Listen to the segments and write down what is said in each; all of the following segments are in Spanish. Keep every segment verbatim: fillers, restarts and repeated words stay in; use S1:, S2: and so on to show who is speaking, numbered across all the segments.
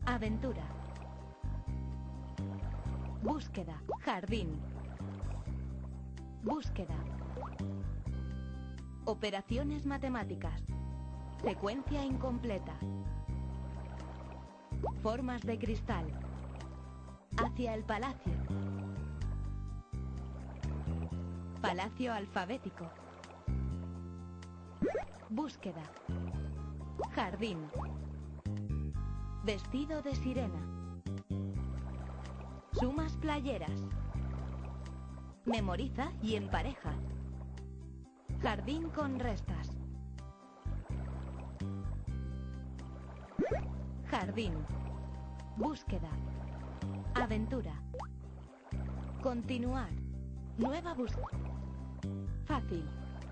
S1: Aventura. Búsqueda. Jardín. Búsqueda. Operaciones matemáticas. Secuencia incompleta. Formas de cristal. Hacia el palacio. Palacio alfabético. Búsqueda. Jardín. Vestido de sirena. Sumas playeras. Memoriza y empareja. Jardín con restas. Jardín. Búsqueda. Aventura. Continuar. Nueva búsqueda. Fácil.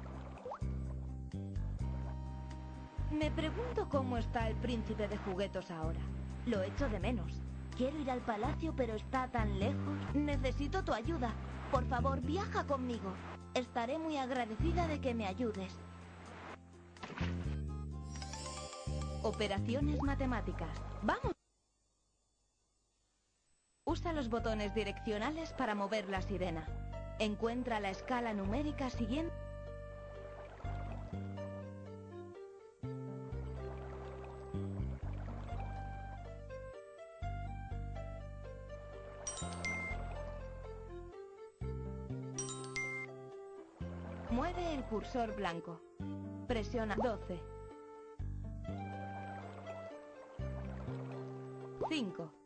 S1: Me pregunto cómo está el príncipe de juguetos ahora. Lo echo de menos. Quiero ir al palacio, pero está tan lejos. Necesito tu ayuda. Por favor, viaja conmigo. Estaré muy agradecida de que me ayudes. Operaciones matemáticas. ¡Vamos! Usa los botones direccionales para mover la sirena. Encuentra la escala numérica siguiente. Mueve el cursor blanco. Presiona doce. cinco.